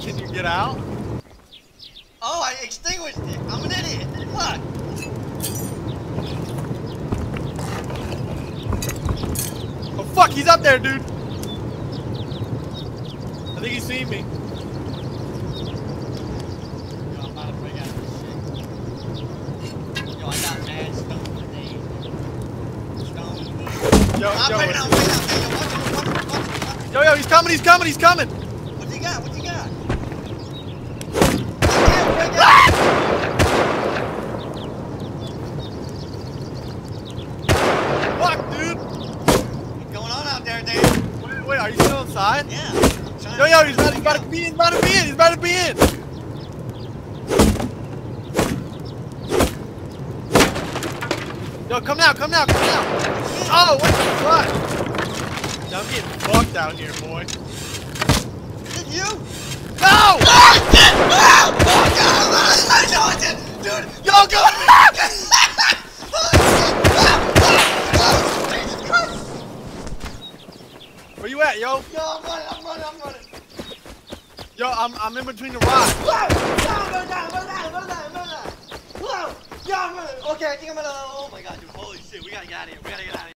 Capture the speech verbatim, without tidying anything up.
Can you get out? Oh, I extinguished it. I'm an idiot. Fuck. Oh fuck, he's up there, dude. I think he's seen me. Yo, I'm about to break out of this shit. Yo, I got mad stone today. Stone. Yo, I'm yo, breaking out, breaking out. Hey, yo, watch him, watch him, watch him, watch him. yo, yo, he's coming, he's coming, he's coming. What's he got? What's he got? Fuck, dude. What's going on out there, Dave? Wait, wait, are you still inside? Yeah. Yo, yo, he's about, he's about to be in, he's about to be in, he's about to be in. Yo, come now, come now, come now. Oh, what the fuck? Yo, I'm getting fucked out here, boy. Is it you? No! Dude, Yo, go! Where you at, yo? Yo, I'm running, I'm running, I'm running. Yo, I'm I'm in between the rocks. Whoa! Yo, I'm running down, running down, running down, running down. Whoa! Yo, I'm running. Okay, I think I'm gonna. Oh my god, dude. Holy shit, we gotta get out of here. We gotta get out of here.